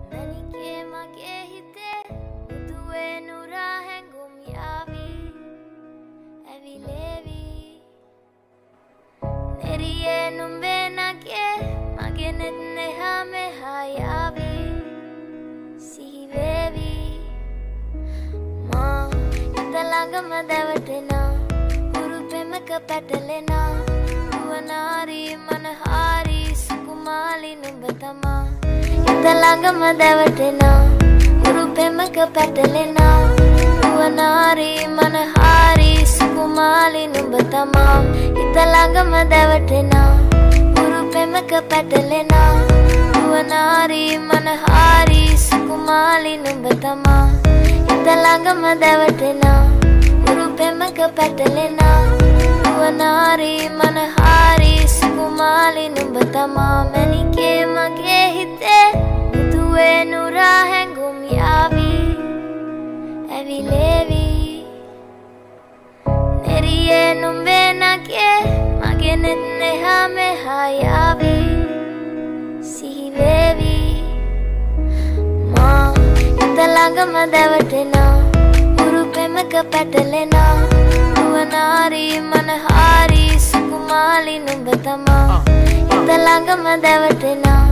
මැනිකේ මගේ හිතේ මුදුවේ නුරා හැඟුම් යාවි ඇවිලේවි නෙරියේ නුඹේ නගේ මගේ නෙත් නෙහා මෙහා යාවි සිහිවේවි මා හිත ළඟම දැවටෙනා හුරු පෙමක පැටලෙනා නුවනාරි මනහාරි සුකුමාලි නුඹ තමා හිත ළඟම දැවටෙනා හුරු පෙමක පැටලෙනා නුවනාරි මනහාරි සුකුමාලි නුඹ තමා හිත ළඟම දැවටෙනා හුරු පෙමක පැටලෙනා නුවනාරි මනහාරි සුකුමාලි නුඹ තමා හිත ළඟම දැවටෙනා හුරු පෙමක පැටලෙනා නුවනාරි මනහාරි සුකුමාලි නුඹ තමා මැනිකේ මගේ හිතේ මුදුවේ නුරා හැඟුම් යාවි ඇවිලේවි නෙරියේ නුඹේ නගේ මගේ නෙත් නෙහා මෙහා යාවි සිහිවේවි මා හිත ළඟම දැවටෙනා හුරු පෙමක පැටලෙනා නුවනාරි මනහාරි සුකුමාලි නුඹ තමා හිත ළඟම දැවටෙනා